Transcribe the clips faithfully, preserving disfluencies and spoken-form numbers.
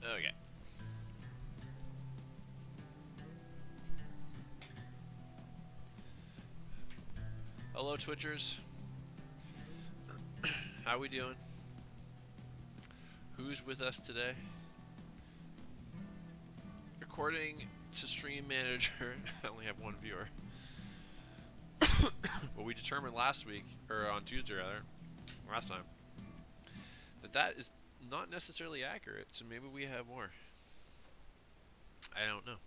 Okay. Hello, Twitchers. How we doing? Who's with us today? According to Stream Manager, I only have one viewer. But we determined last week, or on Tuesday rather, last time, that that is not necessarily accurate, so maybe we have more. I don't know.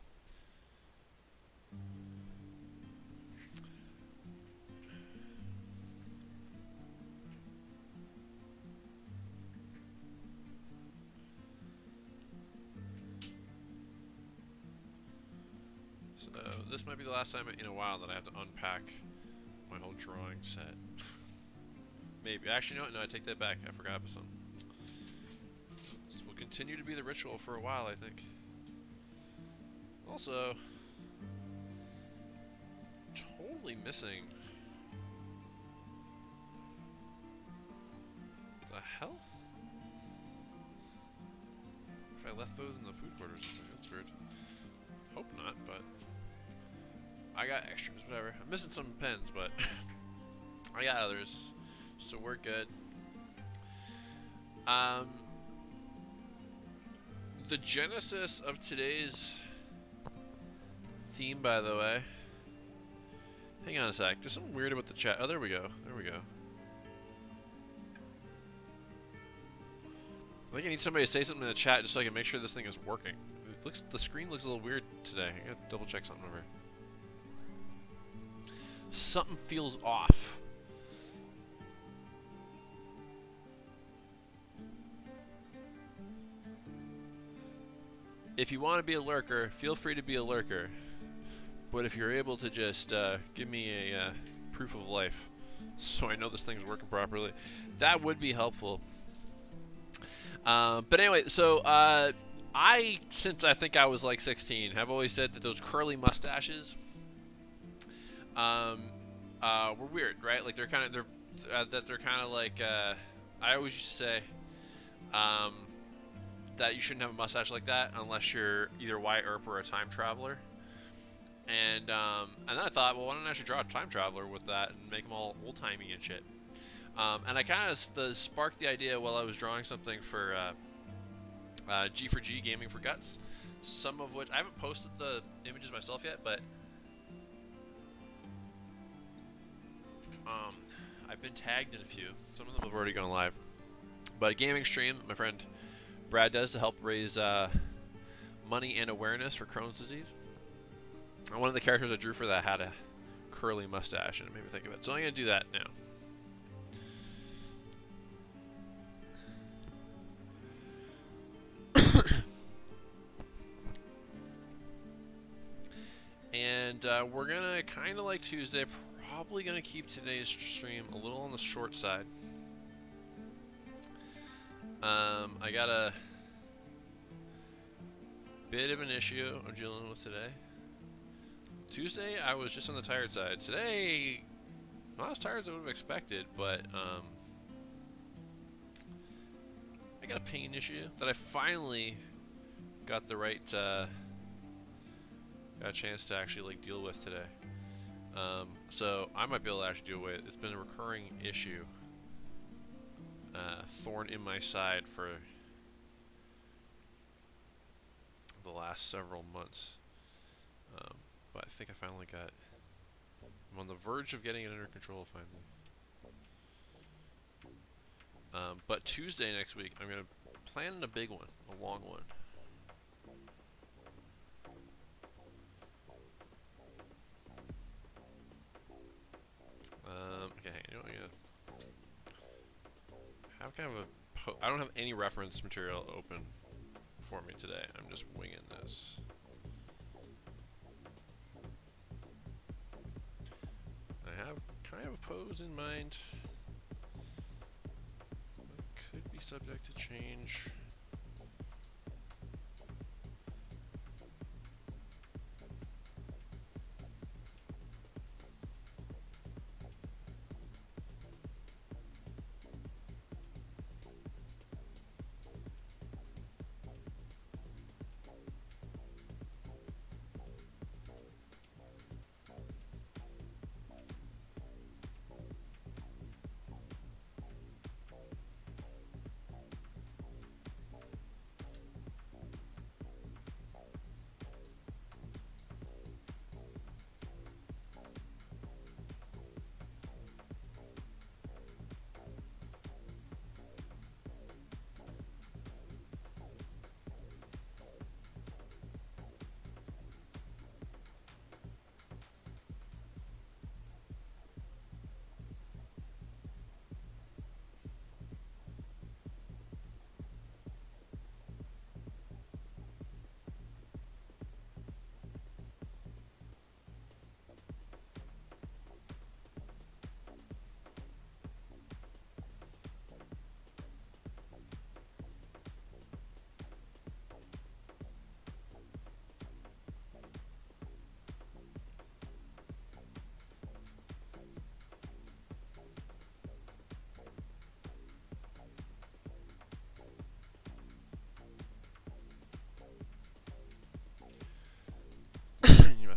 So this might be the last time in a while that I have to unpack my whole drawing set. Maybe. Actually, no, no, I take that back. I forgot about something. This will continue to be the ritual for a while, I think. Also, totally missing. The hell? If I left those in the food court or something, that's weird. Hope not, but I got extras, whatever. I'm missing some pens, but I got others, so we're good. Um, the genesis of today's theme, by the way. Hang on a sec. There's something weird about the chat. Oh, there we go. There we go. I think I need somebody to say something in the chat just so I can make sure this thing is working. It looks, the screen looks a little weird today. I gotta double check something over. Something feels off. If you want to be a lurker, feel free to be a lurker. But if you're able to just uh, give me a uh, proof of life so I know this thing's working properly, that would be helpful. Um, but anyway, so uh, I, since I think I was like sixteen, have always said that those curly mustaches um, uh, were weird, right? Like they're kind of, they're, uh, that they're kind of like, uh, I always used to say um, that you shouldn't have a mustache like that unless you're either Wyatt Earp or a time traveler. And um, and then I thought, well, why don't I actually draw a time traveler with that and make them all old-timey and shit. Um, and I kind of sparked the idea while I was drawing something for uh, uh, G four G Gaming for Guts. Some of which I haven't posted the images myself yet, but um, I've been tagged in a few. Some of them have already gone live. But a gaming stream my friend Brad does to help raise uh, money and awareness for Crohn's disease. And one of the characters I drew for that had a curly mustache, and it made me think of it. So I'm going to do that now. And uh, we're gonna, kind of like Tuesday, probably gonna keep today's stream a little on the short side. Um, I got a bit of an issue I'm dealing with today. Tuesday, I was just on the tired side. Today, not as tired as I would have expected, but um, I got a pain issue that I finally got the right. Uh, Got a chance to actually like deal with today. Um, so I might be able to actually deal with it. It's been a recurring issue. Uh, thorn in my side for the last several months. Um, but I think I finally got, I'm on the verge of getting it under control finally. Um, but Tuesday next week, I'm going to plan a big one, a long one. Um, okay, you know, I'm gonna have kind of a po I don't have any reference material open for me today. I'm just winging this. I have kind of a pose in mind. It could be subject to change.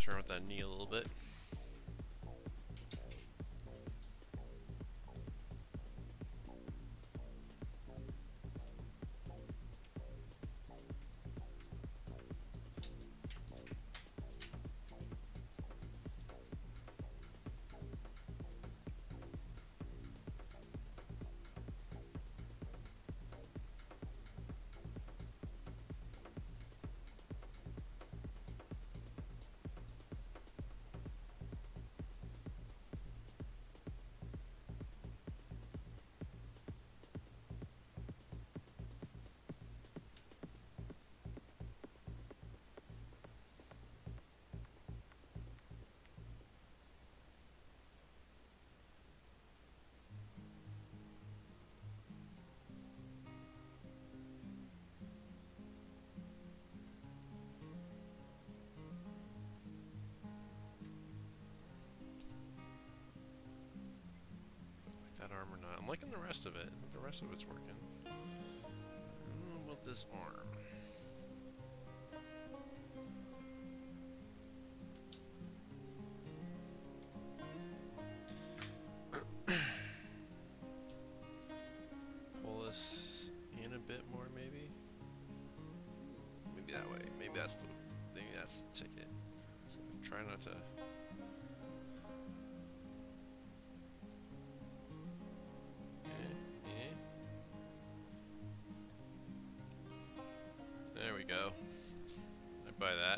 mess around with that knee a little bit. That arm or not. I'm liking the rest of it. The rest of it's working. I don't know about this arm. Pull this in a bit more, maybe. Maybe that way. Maybe that's the. Maybe that's the ticket. So try not to. There we go. I buy that.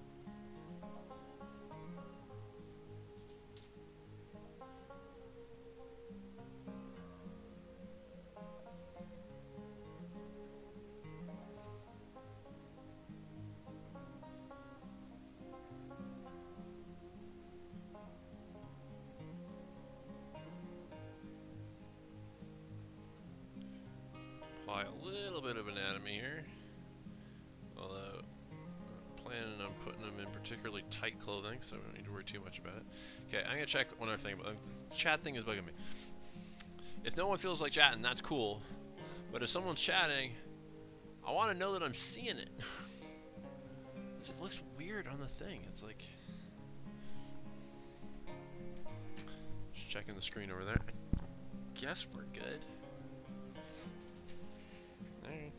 Apply a little bit of anatomy here. Although, I'm planning on putting them in particularly tight clothing, so we don't need to worry too much about it. Okay, I'm going to check one other thing. About the chat thing is bugging me. If no one feels like chatting, that's cool. But if someone's chatting, I want to know that I'm seeing it. It looks weird on the thing. It's like... Just checking the screen over there. I guess we're good. Alright.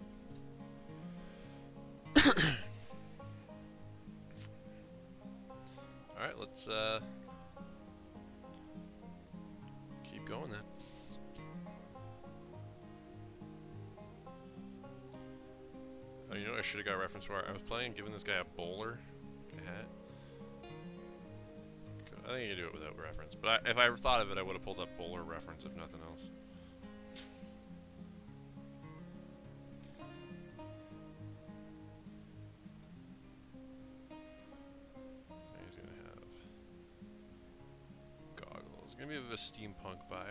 Alright, let's uh, keep going then. Oh, you know what I should have got a reference for? I was planning on giving this guy a bowler a hat. I think you can do it without reference. But I, if I ever thought of it, I would have pulled up bowler reference if nothing else. He's gonna have goggles. It's gonna be a bit of a steampunk vibe.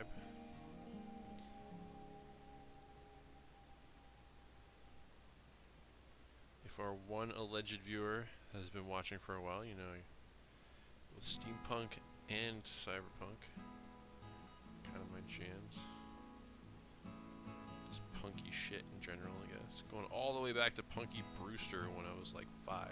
If our one alleged viewer has been watching for a while, you know, with steampunk and cyberpunk, kind of my jams. Just punky shit in general, I guess. Going all the way back to Punky Brewster when I was like five.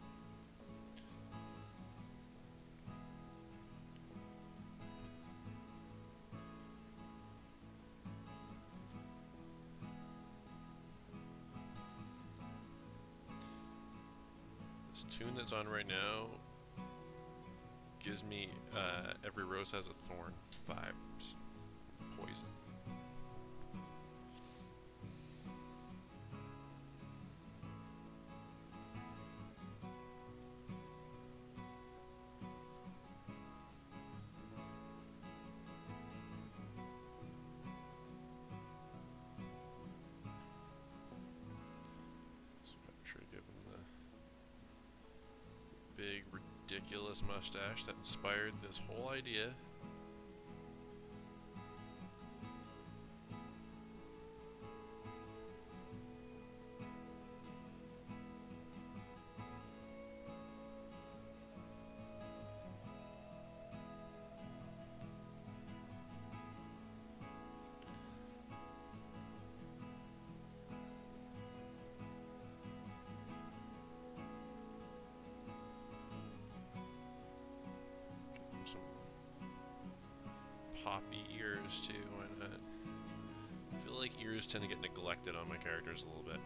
This tune that's on right now gives me uh, Every Rose Has a Thorn vibes. Poison. Big, ridiculous mustache that inspired this whole idea. floppy ears too. Why not? I feel like ears tend to get neglected on my characters a little bit.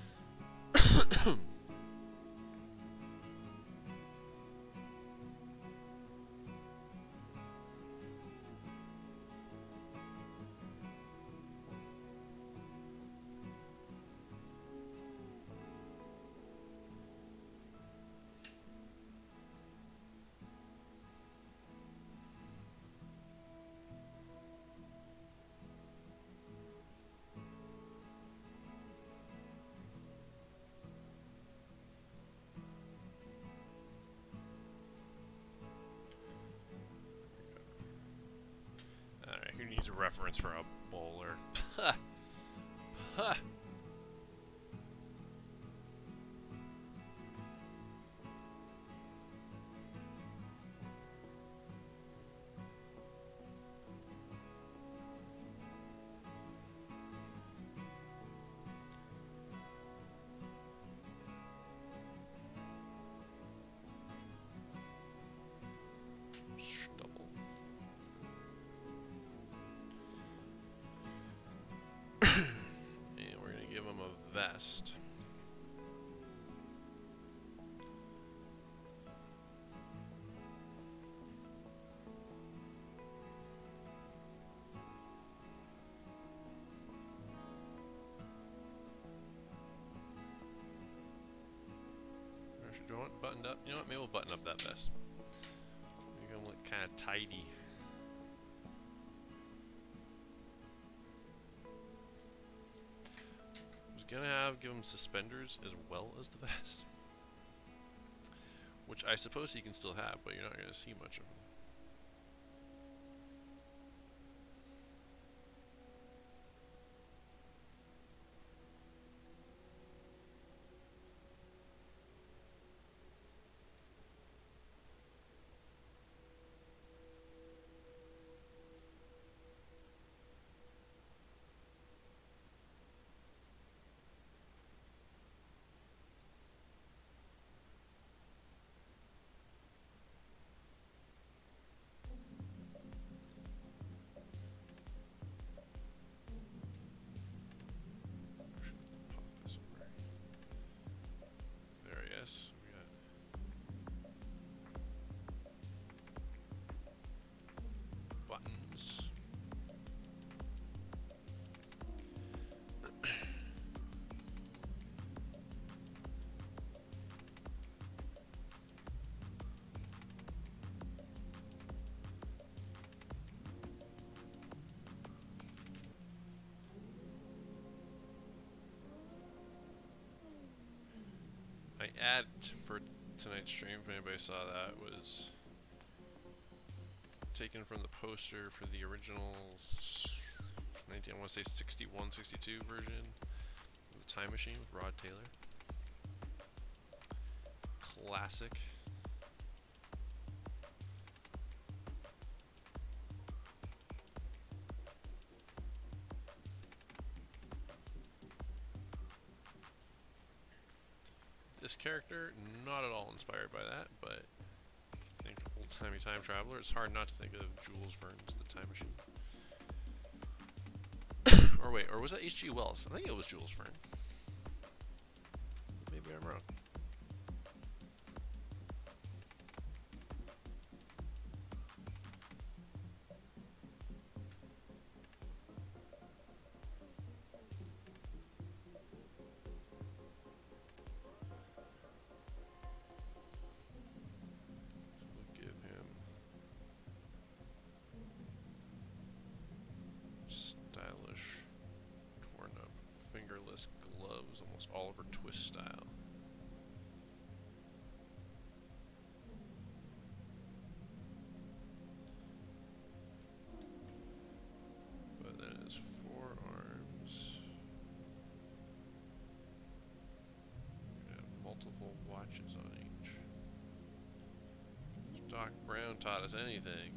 Alright, who needs a reference for a bowler? Ha! Ha! Double. And we're gonna give him a vest. Actually, do I want buttoned up? You know what? Maybe we'll button up that vest. Make him look kind of tidy. Gonna have give him suspenders as well as the vest, which I suppose he can still have, but you're not gonna see much of him. My ad for tonight's stream, if anybody saw that, was taken from the poster for the original nineteen, I want to say sixty-one, sixty-two version of the Time Machine with Rod Taylor. Classic. This character, not at all inspired by that, but I think old-timey time traveler, it's hard not to think of Jules Verne's The Time Machine. Or wait, or was that H G Wells? I think it was Jules Verne. Maybe I'm wrong. Oliver Twist style. But then his forearms have multiple watches on each. If Doc Brown taught us anything,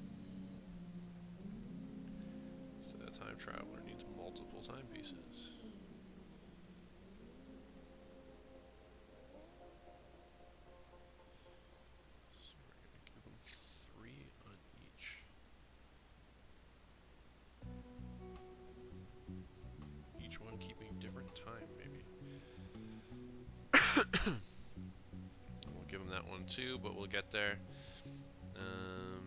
it's that a time traveler needs multiple timepieces. two, but we'll get there. Um,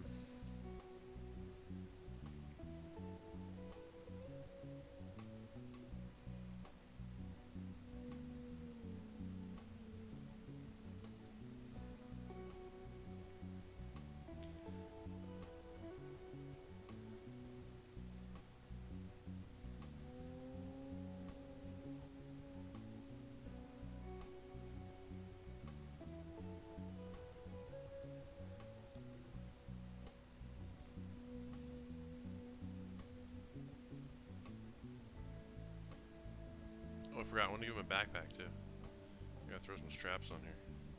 Oh, I forgot. I want to give him a backpack too. I gotta throw some straps on here.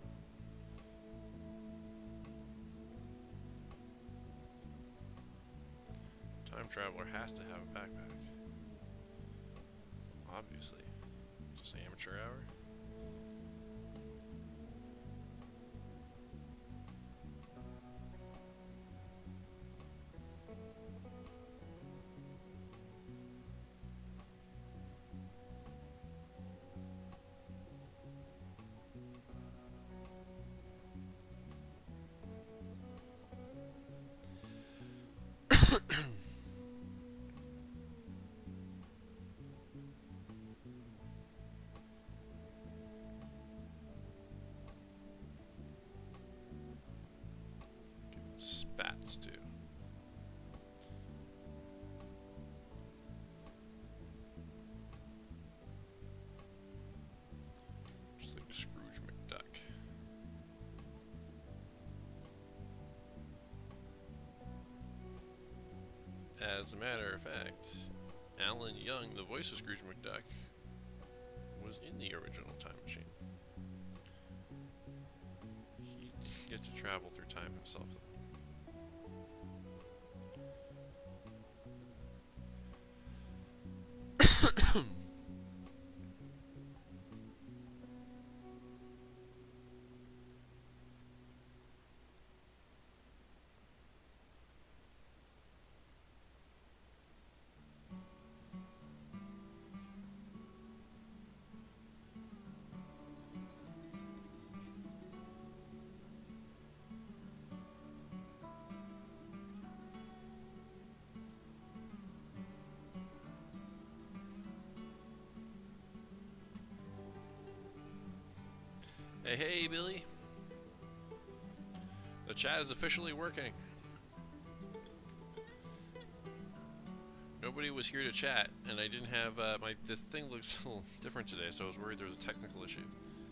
Time traveler has to have a backpack. Obviously. Just amateur hour. Spats too. Just like Scrooge McDuck. As a matter of fact, Alan Young, the voice of Scrooge McDuck, was in the original Time Machine. He gets to travel through time himself, though. Hey, hey, Billy. The chat is officially working. Nobody was here to chat, and I didn't have, uh, my, the thing looks a little different today, so I was worried there was a technical issue.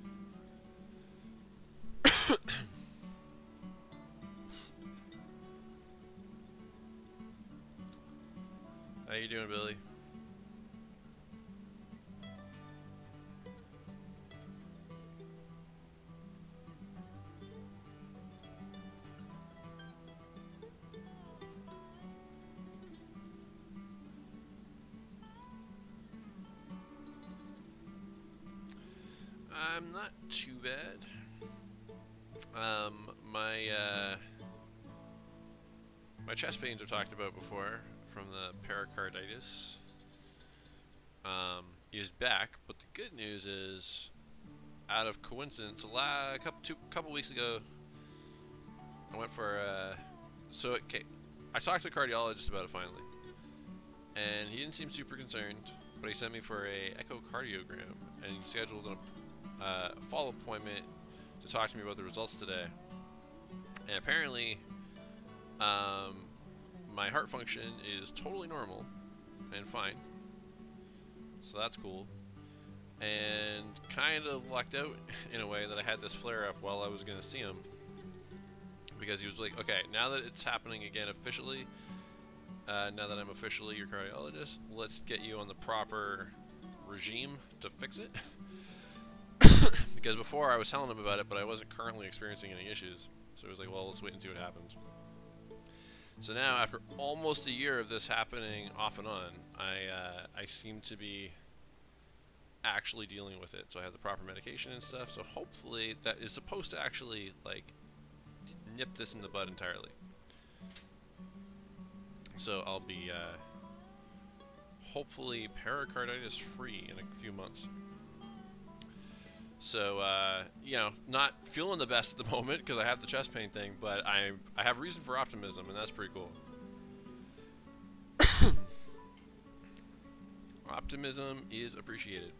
How you doing, Billy? I'm not too bad. Um, my uh, my chest pains I've talked about before from the pericarditis um, is back, but the good news is, out of coincidence, a couple two couple weeks ago, I went for uh, so okay, I talked to a cardiologist about it finally, and he didn't seem super concerned, but he sent me for a echocardiogram, and he scheduled an Uh, follow-up appointment to talk to me about the results today. And apparently, um, my heart function is totally normal and fine. So that's cool. And kind of lucked out in a way that I had this flare-up while I was going to see him. Because he was like, okay, now that it's happening again officially, uh, now that I'm officially your cardiologist, let's get you on the proper regime to fix it. Because before I was telling him about it, but I wasn't currently experiencing any issues. So he was like, well, let's wait and see what happens. So now, after almost a year of this happening off and on, I, uh, I seem to be actually dealing with it. So I have the proper medication and stuff. So hopefully that is supposed to actually, like, nip this in the bud entirely. So I'll be, uh, hopefully pericarditis free in a few months. So, uh, you know, not feeling the best at the moment because I have the chest pain thing, but I I have reason for optimism, and that's pretty cool. Optimism is appreciated.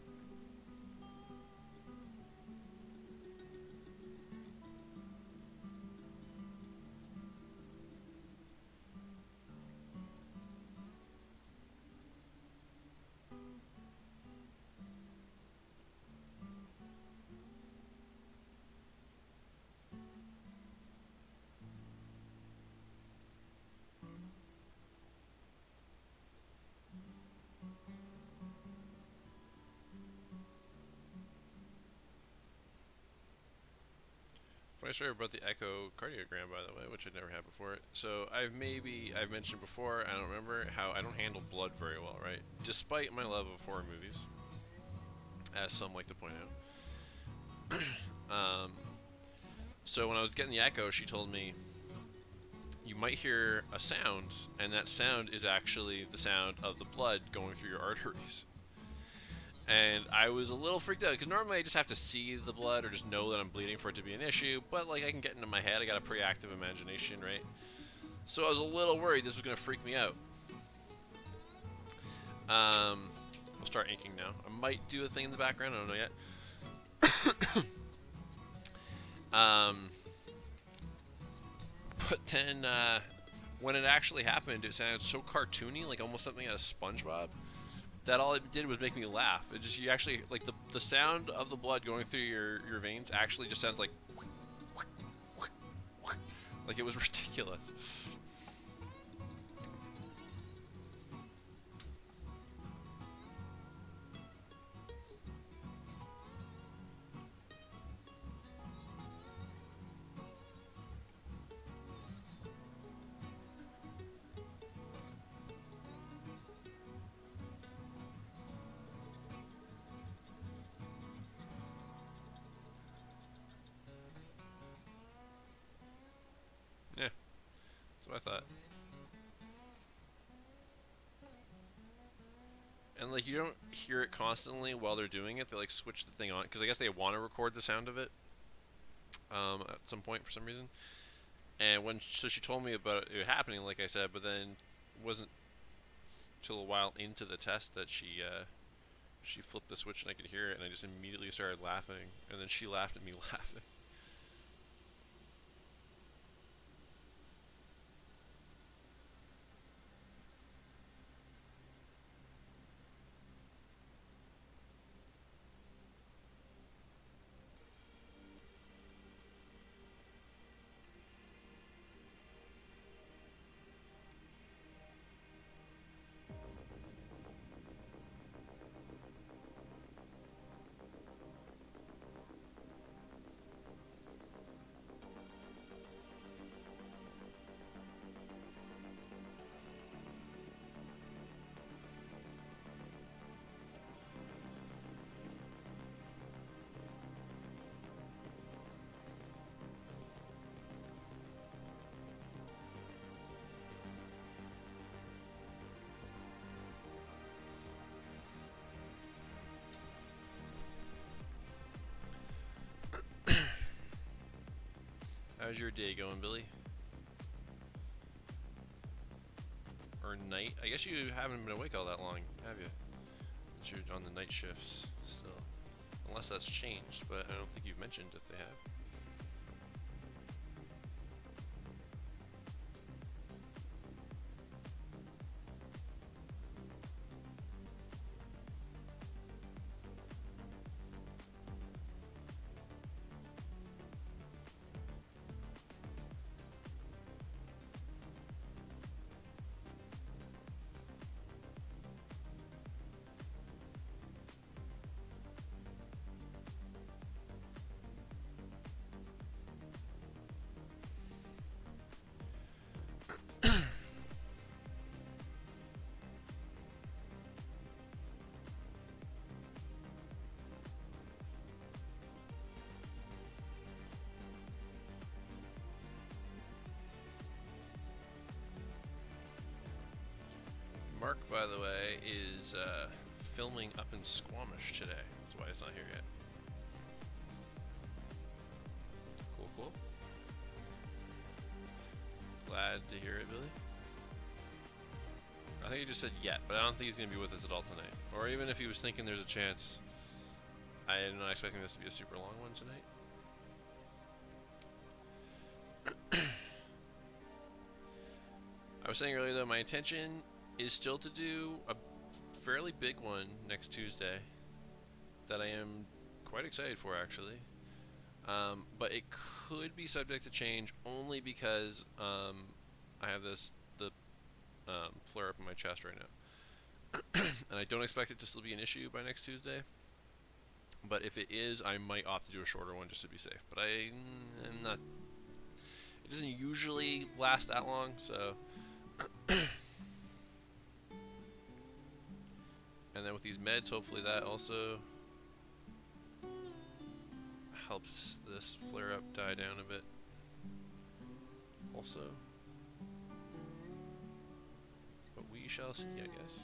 Funny story about the echocardiogram, by the way, which I'd never had before. So I've maybe I've mentioned before, I don't remember, how I don't handle blood very well, right? Despite my love of horror movies, as some like to point out. um, so when I was getting the echo, she told me you might hear a sound, and that sound is actually the sound of the blood going through your arteries. And I was a little freaked out because normally I just have to see the blood or just know that I'm bleeding for it to be an issue. But like I can get into my head, I got a pretty active imagination, right? So I was a little worried this was gonna freak me out. Um, I'll start inking now. I might do a thing in the background. I don't know yet. um, but then uh, when it actually happened, it sounded so cartoony, like almost something out of SpongeBob, that all it did was make me laugh. It just, you actually, like, the, the sound of the blood going through your, your veins actually just sounds like, like it was ridiculous. Yeah, that's what I thought. And like you don't hear it constantly while they're doing it. They like switch the thing on because I guess they want to record the sound of it um, at some point for some reason. And when so she told me about it happening, like I said, but then it wasn't till a while into the test that she uh, she flipped the switch and I could hear it, and I just immediately started laughing, and then she laughed at me laughing. How's your day going, Billy? Or night? I guess you haven't been awake all that long, have you? You're on the night shifts still. Unless that's changed, but I don't think you've mentioned if they have. Mark, by the way, is uh, filming up in Squamish today. That's why he's not here yet. glad to hear it, Billy. I think he just said yet, but I don't think he's going to be with us at all tonight. Or even if he was thinking there's a chance, I am not expecting this to be a super long one tonight. I was saying earlier, though, my intention is still to do a fairly big one next Tuesday that I am quite excited for, actually. Um, but it could be subject to change only because um, I have this the um, flare up in my chest right now, and I don't expect it to still be an issue by next Tuesday. But if it is, I might opt to do a shorter one just to be safe. But I am not. It doesn't usually last that long, so. And then with these meds, hopefully that also helps this flare up die down a bit. Also. But we shall see, I guess.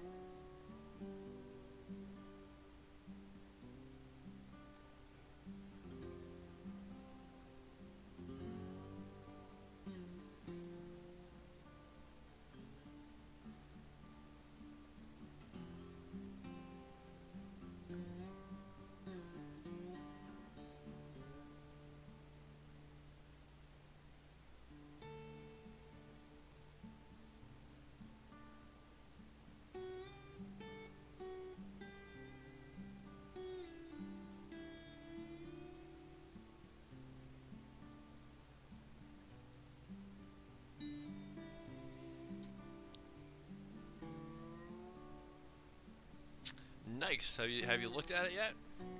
Nice. Have you have you looked at it yet?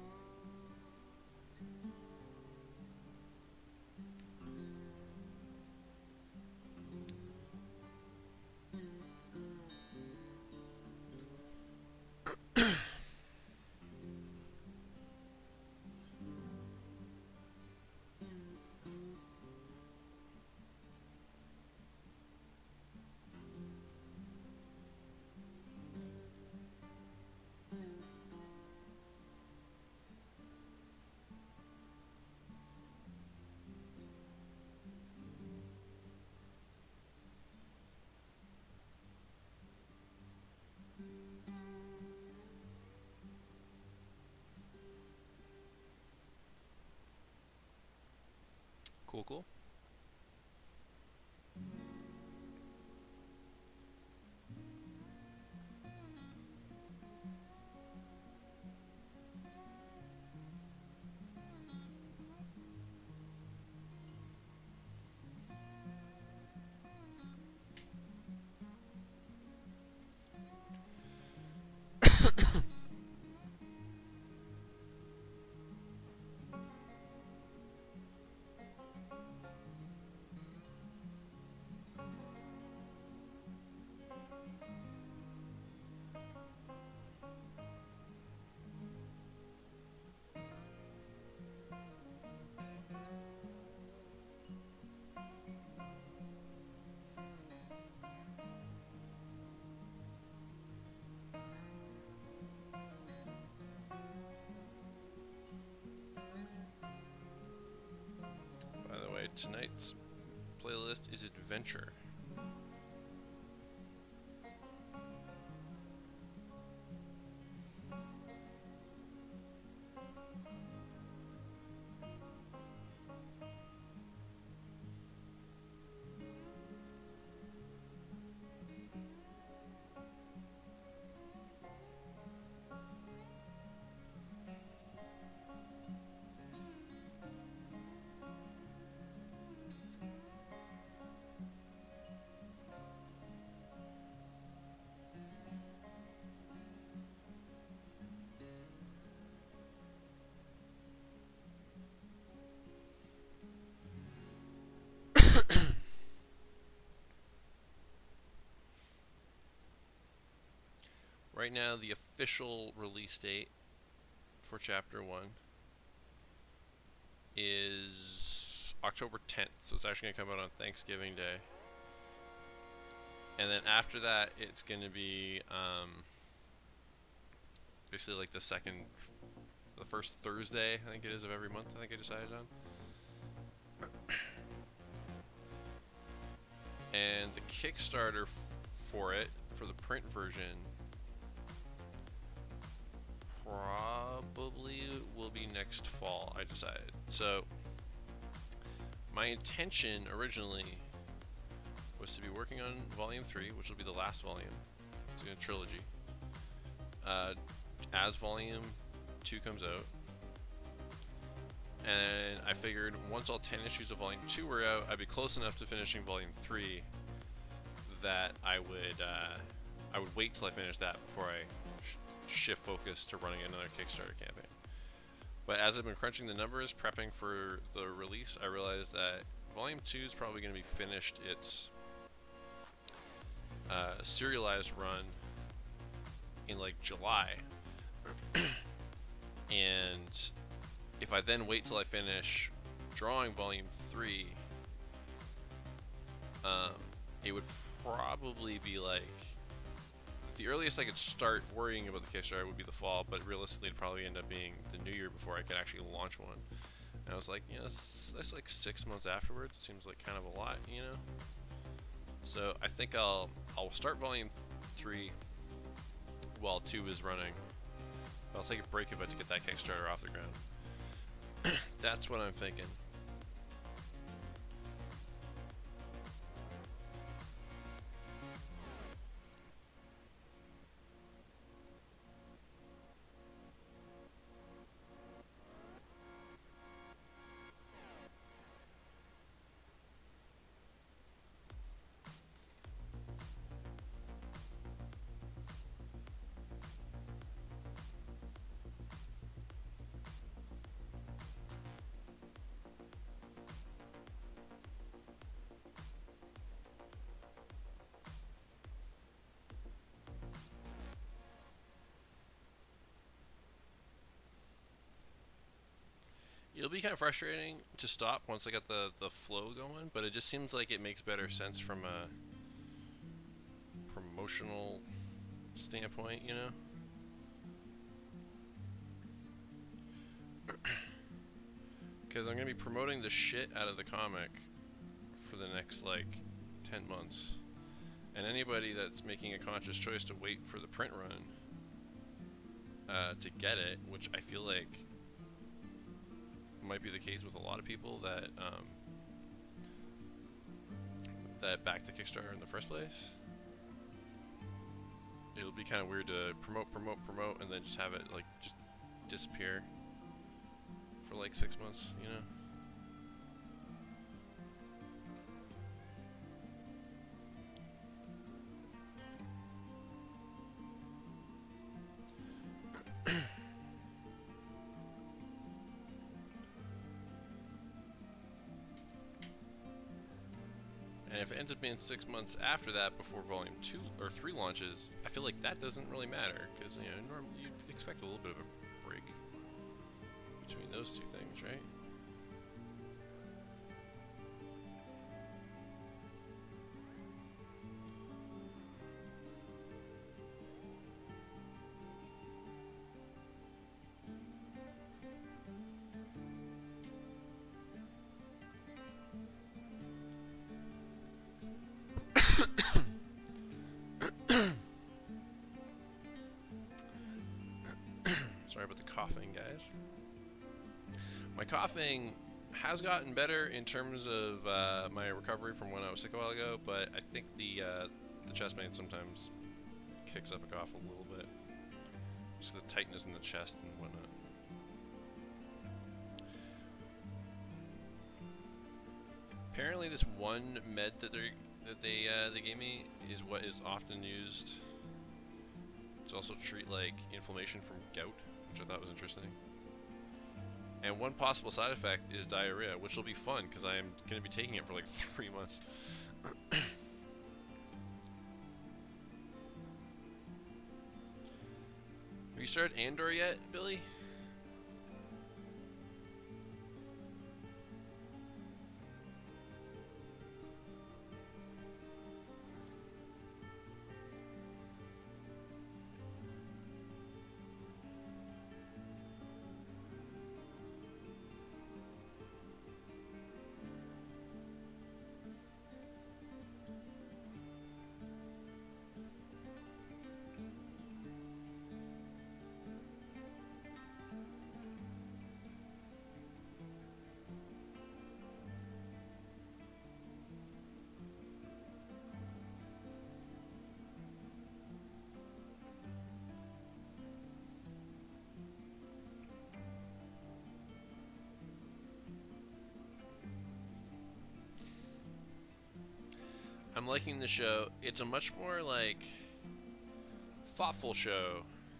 Cool, cool. Tonight's playlist is Adventure. Right now, the official release date for Chapter one is October tenth, so it's actually going to come out on Thanksgiving Day. And then after that, it's going to be um, basically like the second, the first Thursday, I think it is, of every month, I think I decided on. And the Kickstarter f for it, for the print version, probably will be next fall, I decided. So, my intention originally was to be working on Volume three, which will be the last volume. It's a trilogy. Uh, as Volume two comes out. And I figured once all ten issues of Volume two were out, I'd be close enough to finishing Volume three that I would uh, I would wait till I finished that before I sh shift focus to running another Kickstarter campaign. But as I've been crunching the numbers, prepping for the release, I realized that Volume two is probably going to be finished its uh, serialized run in like July. And if I then wait till I finish drawing Volume three, um, it would probably be like, the earliest I could start worrying about the Kickstarter would be the fall, but realistically it'd probably end up being the new year before I could actually launch one. And I was like, you know, that's, that's like six months afterwards. It seems like kind of a lot, you know? So I think I'll, I'll start Volume three while two is running. I'll take a break a bit to get that Kickstarter off the ground. That's what I'm thinking. It'll be kind of frustrating to stop once I got the, the flow going, but it just seems like it makes better sense from a promotional standpoint, you know? Because I'm going to be promoting the shit out of the comic for the next, like, ten months. And anybody that's making a conscious choice to wait for the print run uh, to get it, which I feel like might be the case with a lot of people that um, that backed the Kickstarter in the first place. It'll be kind of weird to promote, promote, promote, and then just have it like just disappear for like six months, you know? And if it ends up being six months after that before Volume two or three launches, I feel like that doesn't really matter, because, you know, normally you'd expect a little bit of a break between those two things, right? Sorry about the coughing, guys. My coughing has gotten better in terms of uh, my recovery from when I was sick a while ago, but I think the uh, the chest pain sometimes kicks up a cough a little bit. Just the tightness in the chest and whatnot. Apparently, this one med that they that they uh, they gave me is what is often used to also treat like inflammation from gout, which I thought was interesting. And one possible side effect is diarrhea, which will be fun because I am going to be taking it for like three months. Have you started Andor yet, Billy? I'm liking the show. It's a much more like thoughtful show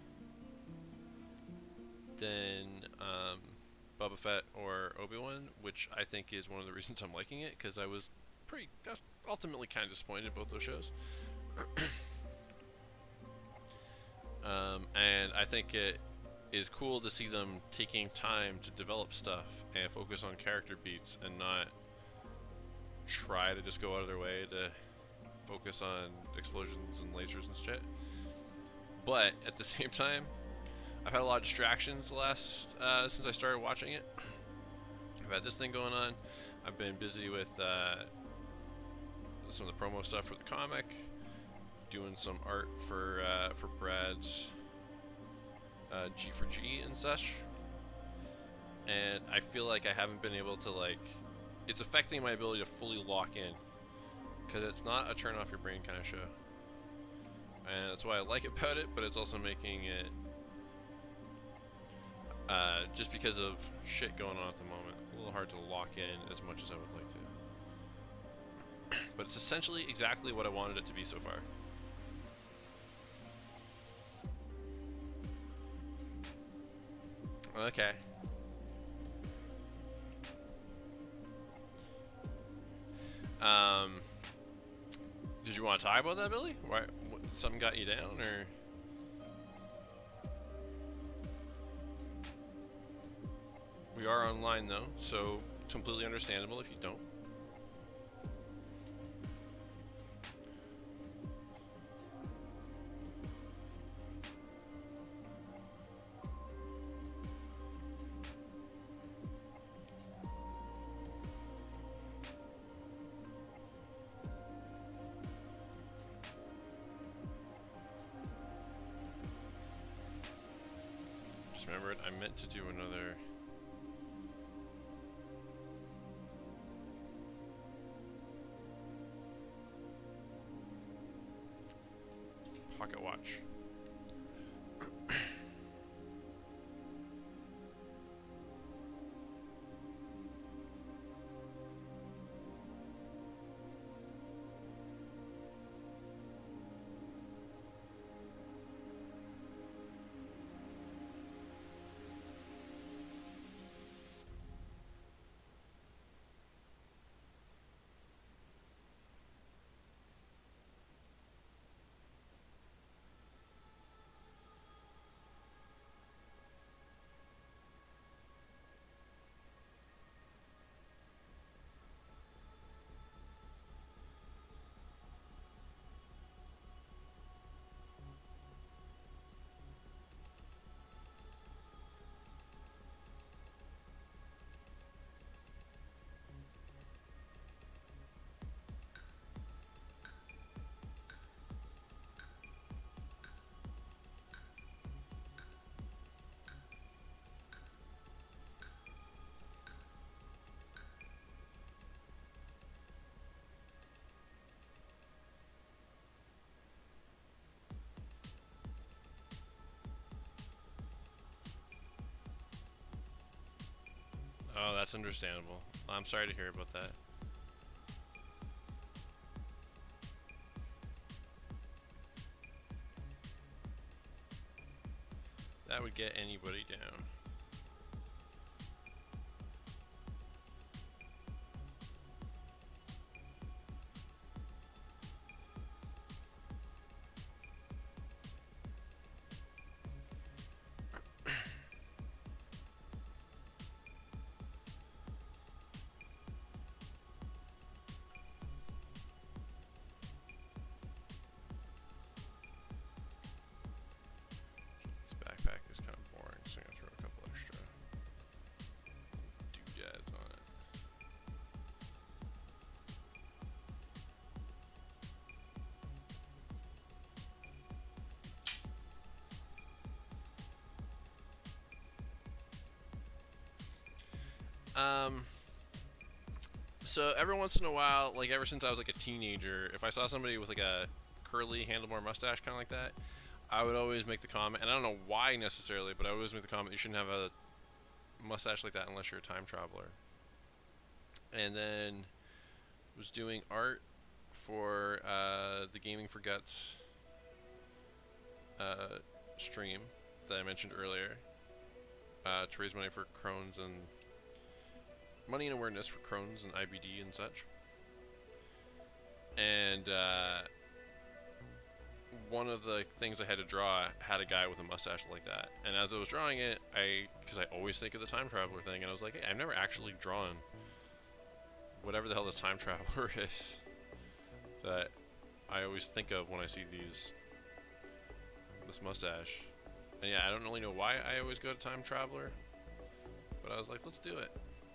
than um, Boba Fett or Obi-Wan, which I think is one of the reasons I'm liking it, because I was pretty that's ultimately kind of disappointed in both those shows. um, and I think it is cool to see them taking time to develop stuff and focus on character beats and not try to just go out of their way to focus on explosions and lasers and shit. But at the same time, I've had a lot of distractions the last uh, since I started watching it. I've had this thing going on. I've been busy with uh, some of the promo stuff for the comic, doing some art for uh, for Brad's uh, G for G and such. And I feel like I haven't been able to like. It's affecting my ability to fully lock in, because it's not a turn off your brain kind of show. And that's why I like about it, but it's also making it, uh, just because of shit going on at the moment, a little hard to lock in as much as I would like to. But it's essentially exactly what I wanted it to be so far. Okay. Um, did you want to talk about that, Billy? Why, what, something got you down, or? We are online though, so completely understandable if you don't. Just remembered I meant to do another. Pocket watch. Oh, that's understandable. I'm sorry to hear about that. That would get anybody down. Um, so every once in a while, like ever since I was like a teenager, if I saw somebody with like a curly handlebar mustache kind of like that, I would always make the comment, and I don't know why necessarily, but I would always make the comment, you shouldn't have a mustache like that unless you're a time traveler. And then was doing art for uh, the Gaming for Guts uh, stream that I mentioned earlier uh, to raise money for Crohn's and money and awareness for Crohn's and I B D and such. And uh, one of the things I had to draw had a guy with a mustache like that. And as I was drawing it, I, because I always think of the time traveler thing, and I was like, hey, I've never actually drawn whatever the hell this time traveler is that I always think of when I see these, this mustache. And yeah, I don't really know why I always go to time traveler, but I was like, let's do it.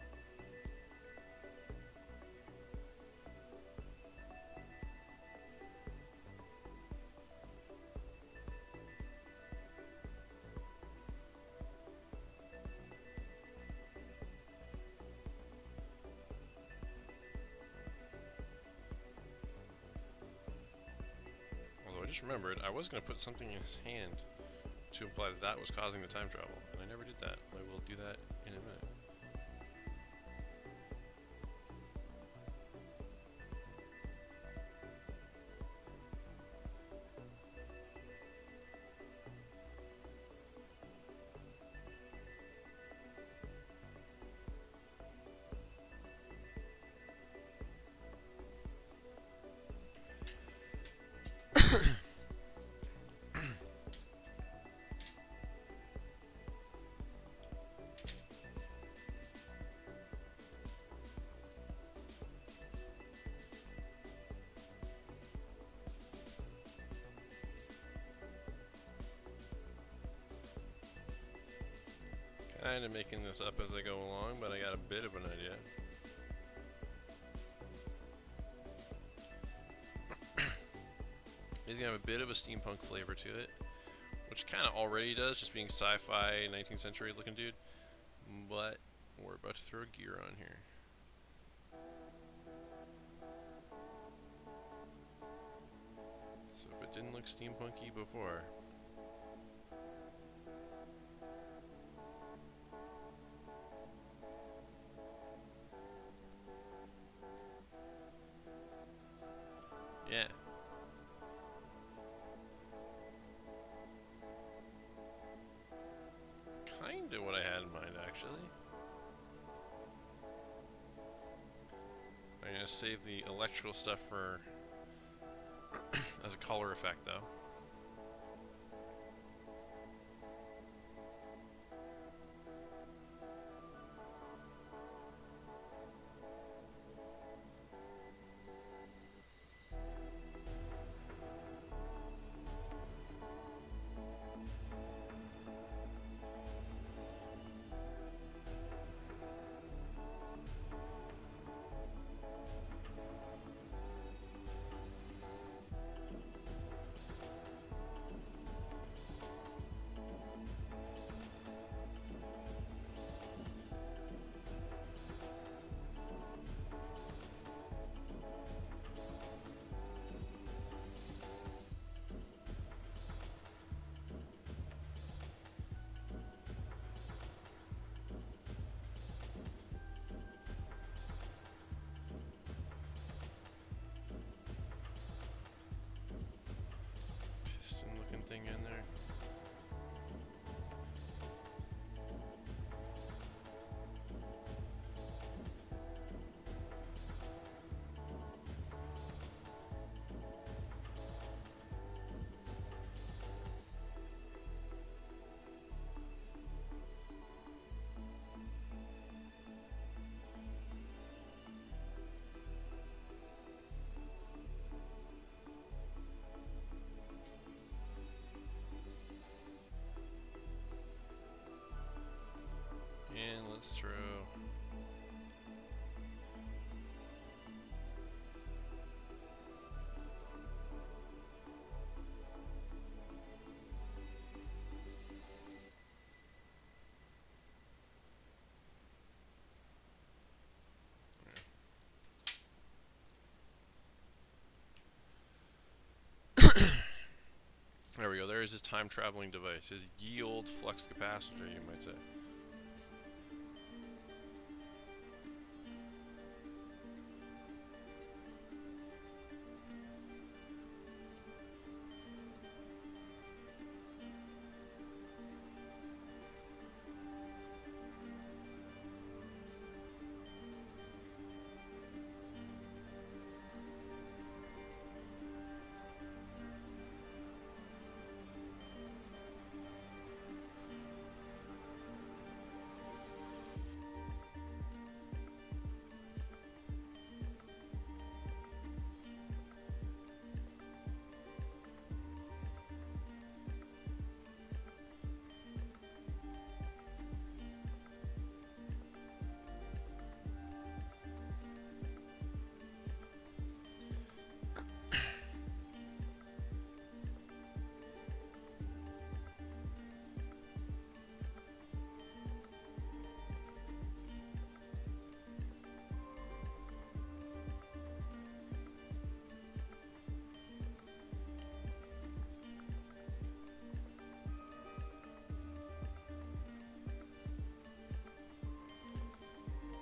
I just remembered I was going to put something in his hand to imply that that was causing the time travel, and I never did that. I will do that in a minute. Kind of making this up as I go along, but I got a bit of an idea. He's gonna have a bit of a steampunk flavor to it, which kind of already does, just being sci-fi nineteenth century looking dude. But we're about to throw gear on here. So if it didn't look steampunky before, yeah. Kinda what I had in mind, actually. I'm gonna save the electrical stuff for as a color effect, though. Piston looking thing in there. And let's throw there we go. There is his time traveling device, his ye old flux capacitor, you might say.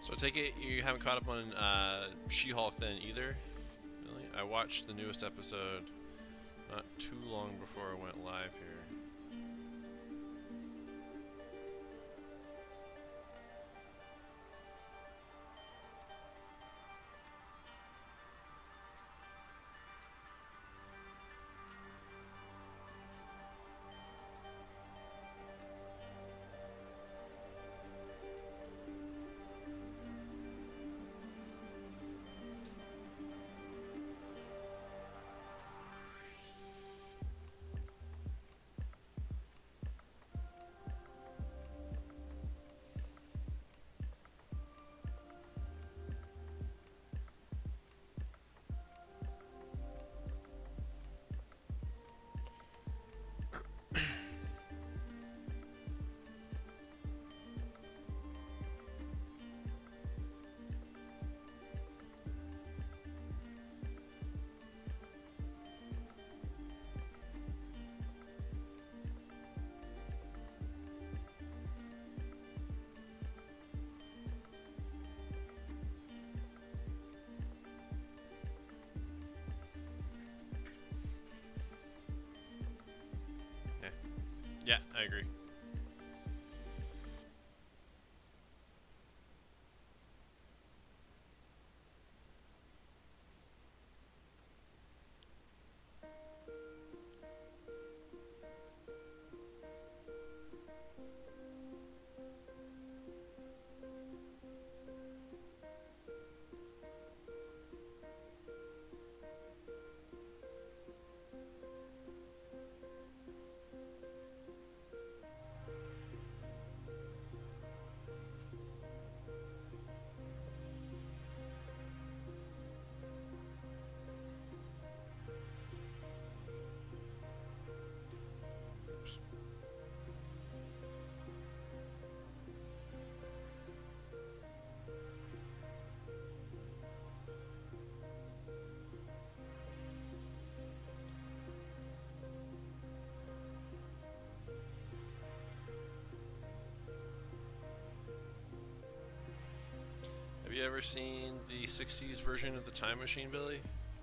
So I take it you haven't caught up on uh, She-Hulk then either? Really? I watched the newest episode not too long before I went live here. Yeah, I agree. Have you ever seen the sixties version of the Time Machine, Billy?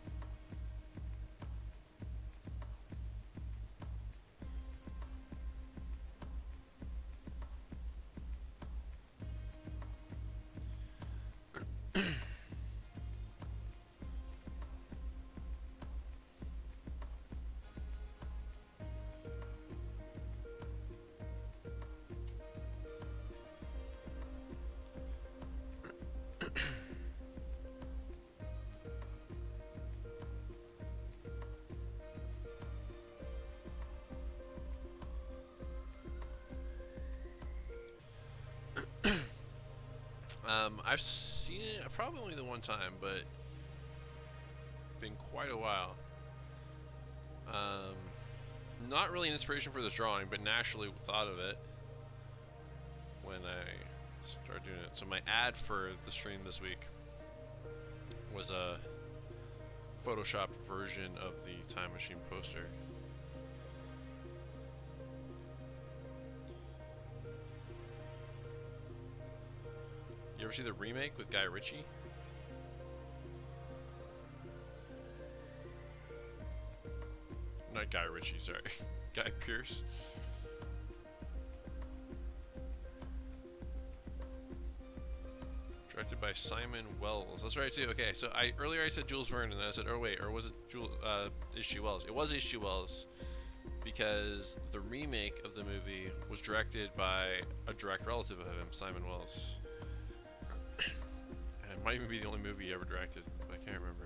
Um, I've seen it probably only the one time, but been quite a while. Um, not really an inspiration for this drawing, but naturally thought of it when I started doing it. So my ad for the stream this week was a photoshopped version of the Time Machine poster. You ever see the remake with Guy Ritchie? Not Guy Ritchie, sorry. Guy Pearce. Directed by Simon Wells. That's right too. Okay, so I earlier I said Jules Verne, and then I said, oh wait, or was it Jules, uh, H G Wells? It was H G Wells, because the remake of the movie was directed by a direct relative of him, Simon Wells. And it might even be the only movie he ever directed, but I can't remember.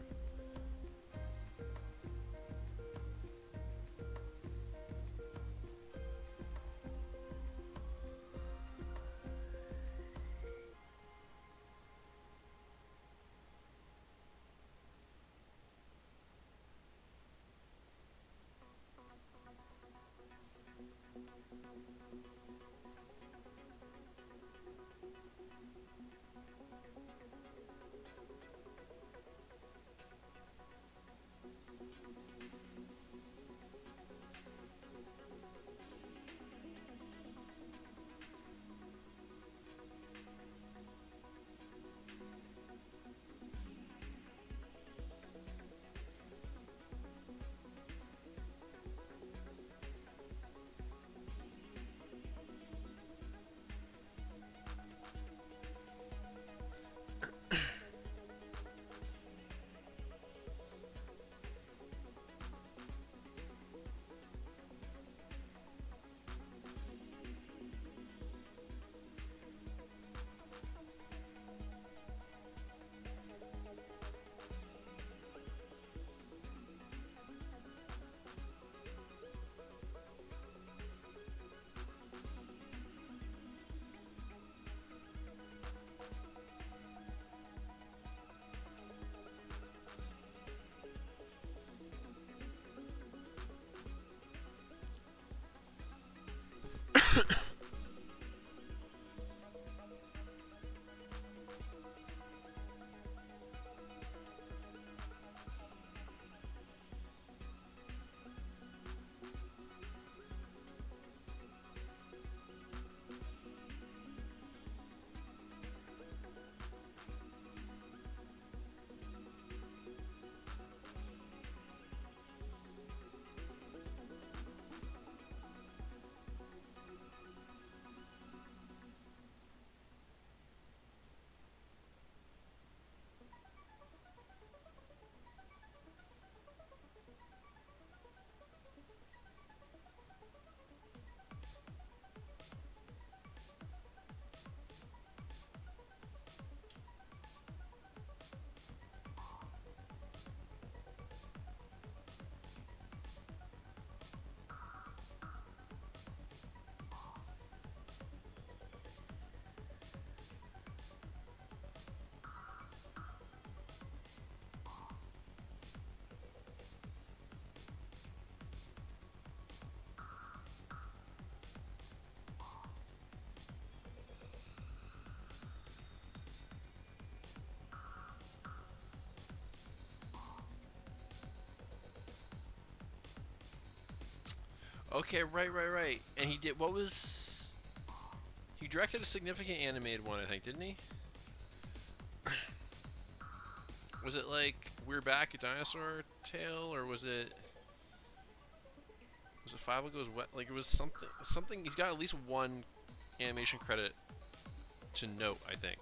Okay, right, right, right. And he did. What was? He directed a significant animated one, I think, didn't he? Was it like We're Back, a Dinosaur Tale, or was it? Was it Five Goes Wet? Like it was something. Something. He's got at least one animation credit to note, I think.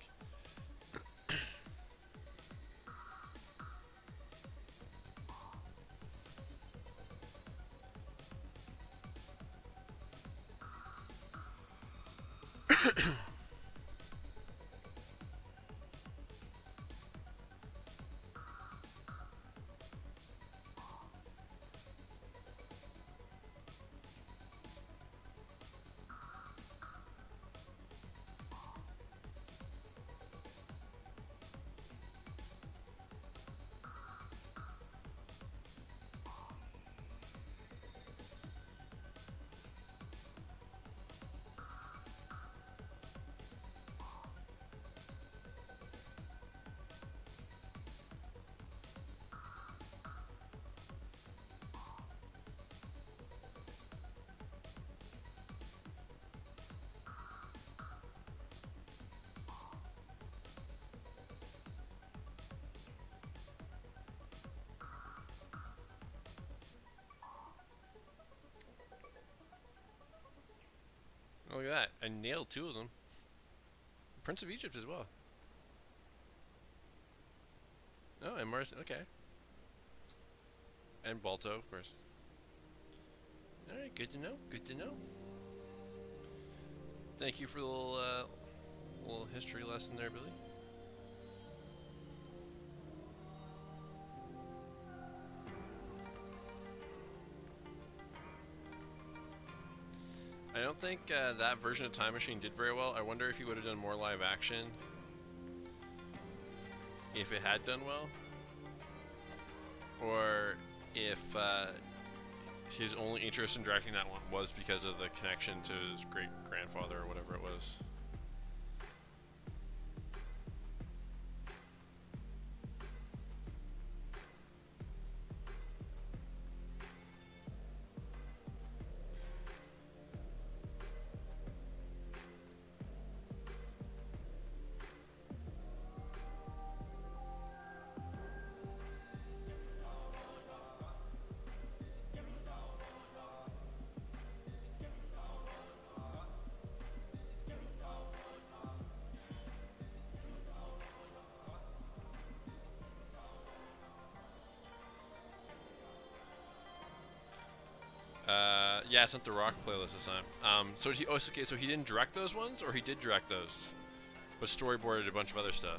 Oh, look at that. I nailed two of them. Prince of Egypt as well. Oh, and Mars. Okay. And Balto, of course. Alright, good to know. Good to know. Thank you for the little, uh, little history lesson there, Billy. I don't think uh, that version of Time Machine did very well. I wonder if he would have done more live action if it had done well, or if uh, his only interest in directing that one was because of the connection to his great grandfather or whatever it was. Uh, yeah, it's not the Rock playlist this time. Um, so he, oh, okay, so he didn't direct those ones, or he did direct those, but storyboarded a bunch of other stuff.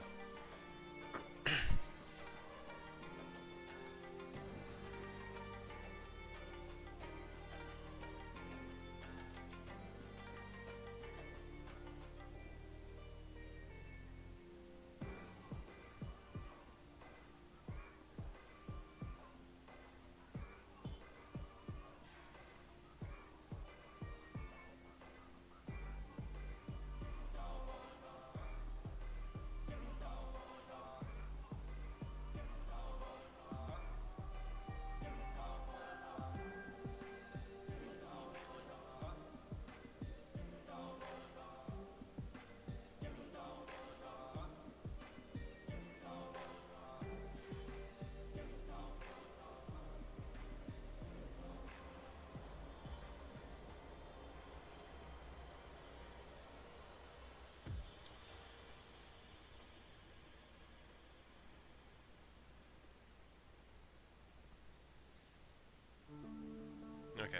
Okay.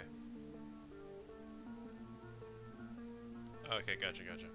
Okay, gotcha, gotcha.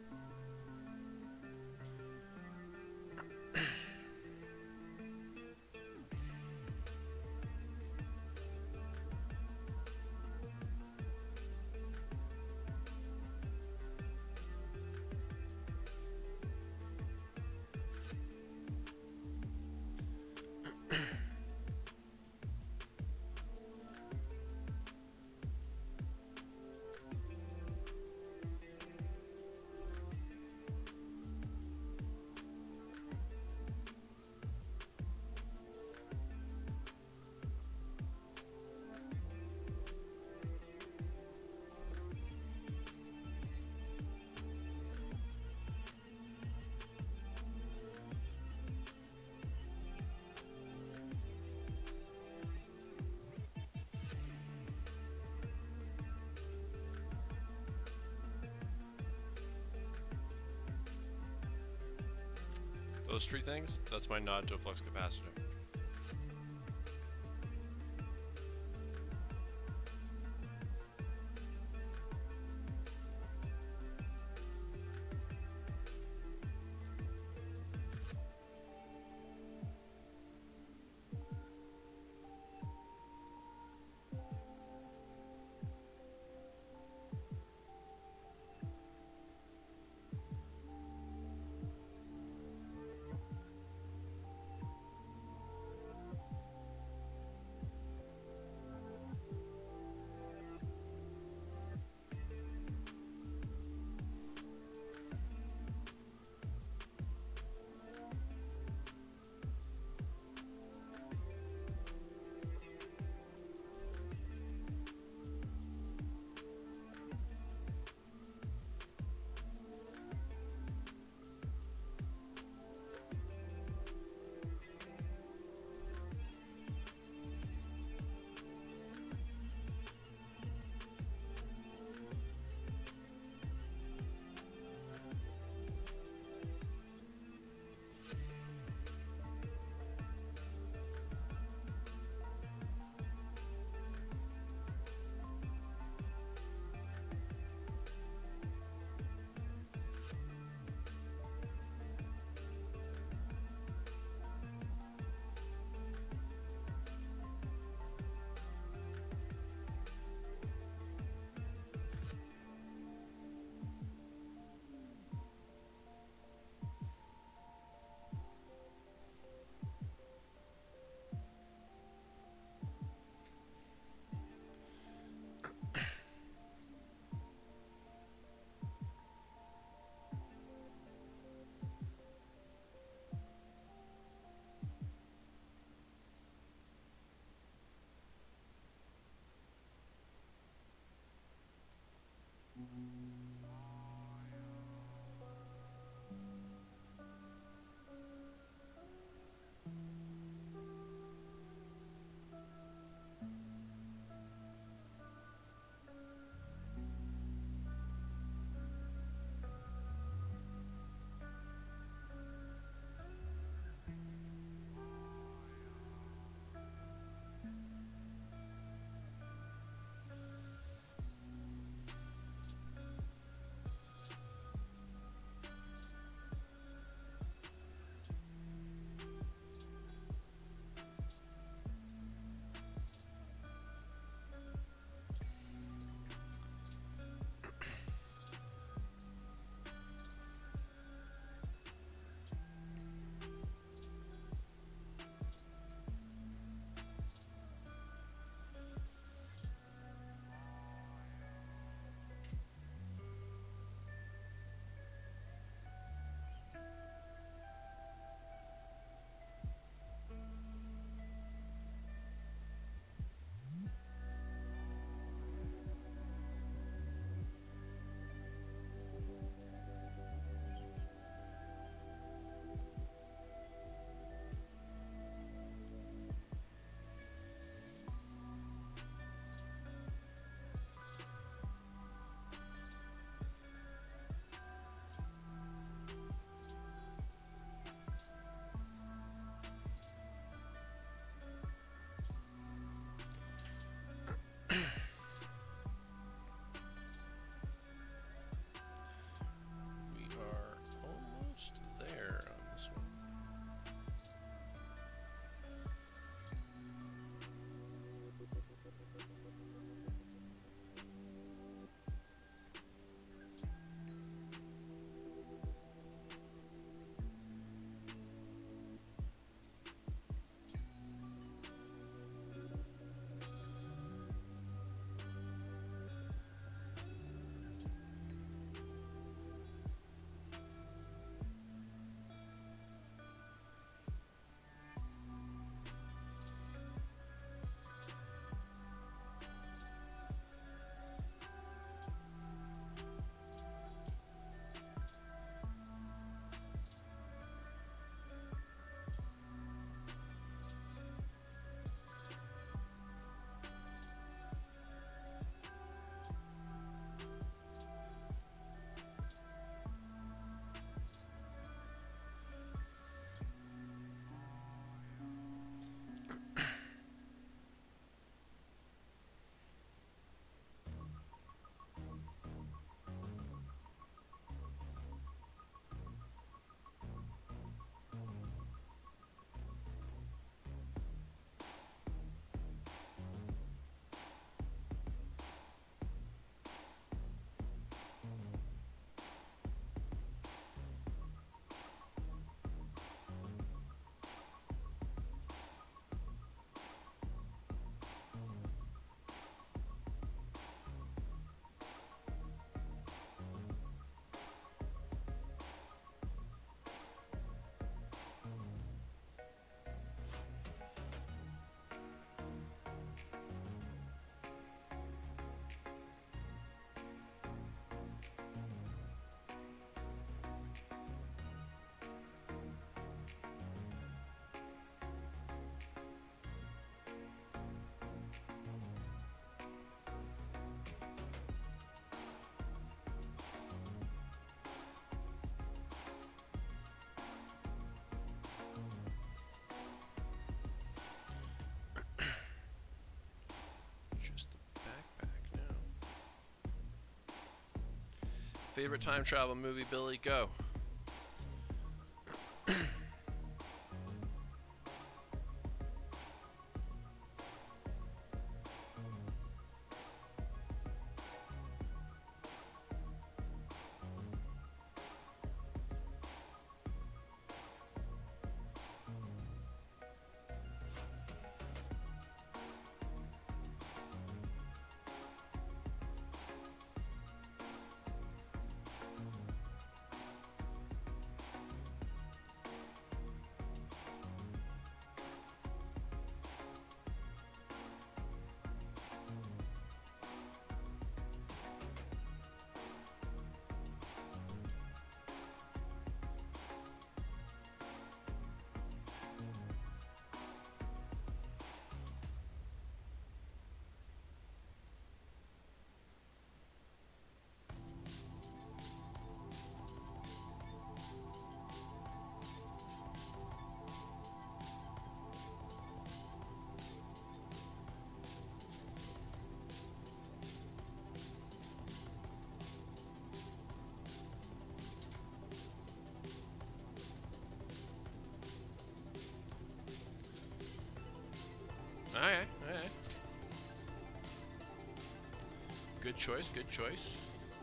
Those three things, that's my nod to a flux capacitor. Favorite time travel movie, Billy? Go. Alright, alright. Good choice, good choice.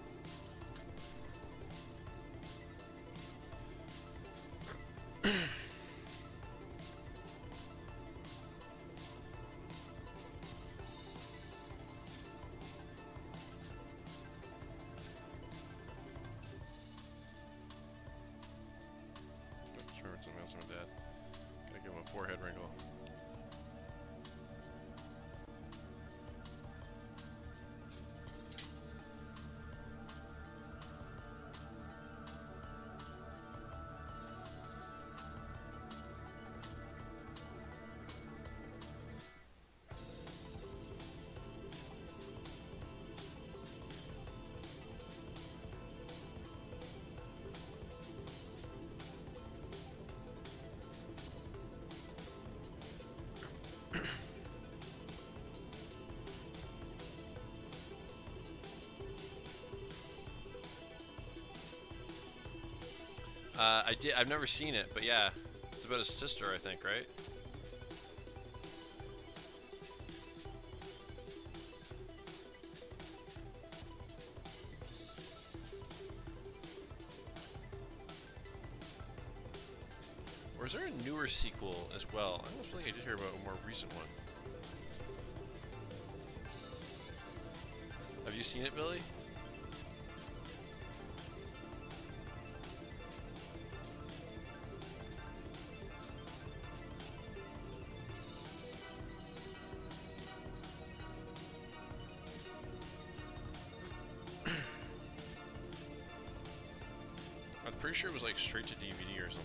Just remembered something else with my dad. Gotta give him a forehead wrinkle. Uh, I did. I've never seen it, but yeah, it's about his sister, I think, right? Or is there a newer sequel as well? I almost feel like I did hear about a more recent one. Have you seen it, Billy? Pretty sure it was like straight to D V D or something.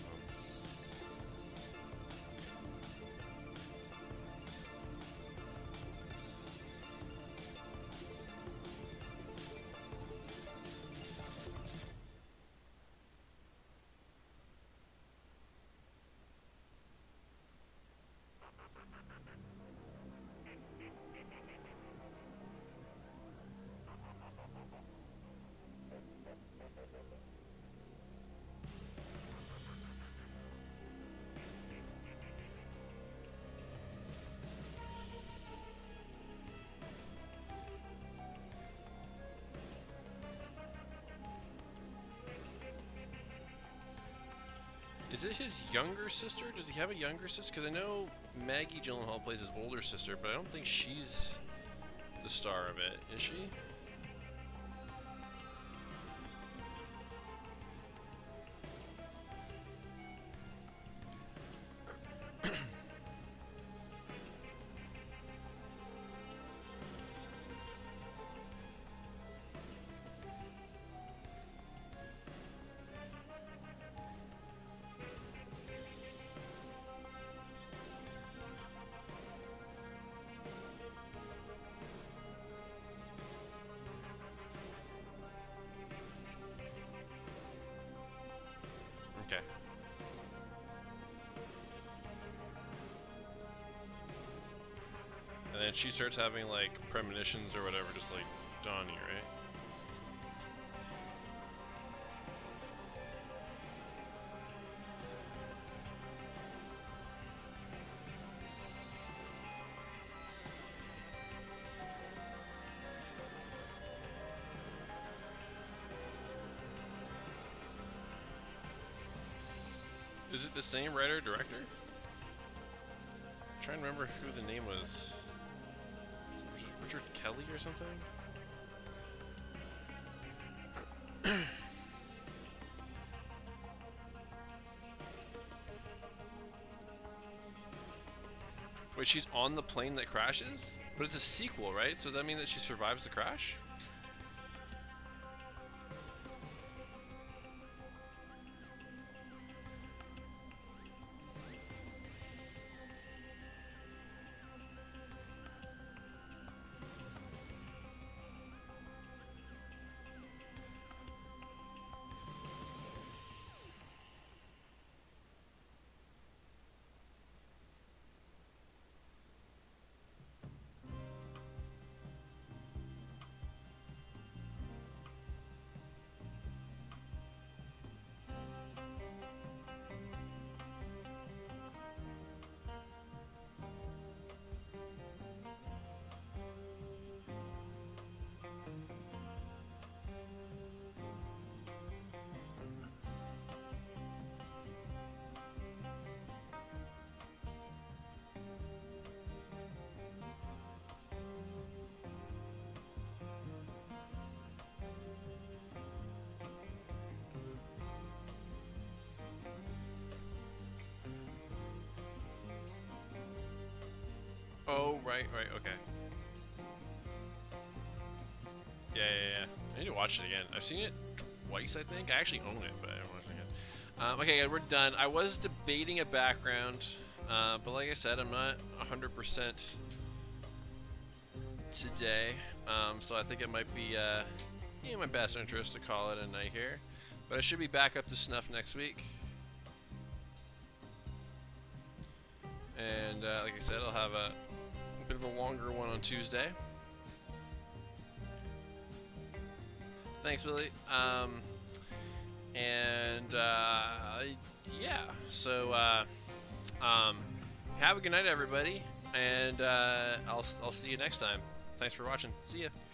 Is it his younger sister? Does he have a younger sister? Because I know Maggie Gyllenhaal plays his older sister, but I don't think she's the star of it. Is she? Okay. And then she starts having like premonitions or whatever, just like Donnie, right? Is it the same writer director? I'm trying to remember who the name was. Is it Richard Kelly or something? Wait, she's on the plane that crashes? But it's a sequel, right? So does that mean that she survives the crash? Oh, right, right, okay. Yeah, yeah, yeah. I need to watch it again. I've seen it twice, I think. I actually own it, but I don't watch it again. Um, okay, we're done. I was debating a background, uh, but like I said, I'm not one hundred percent today. Um, so I think it might be uh, in my best interest to call it a night here. But I should be back up to snuff next week. And uh, like I said, I'll have a bit of a longer one on Tuesday. Thanks, Billy. Um, and uh, yeah, so uh, um, have a good night, everybody, and uh, I'll I'll see you next time. Thanks for watching. See ya.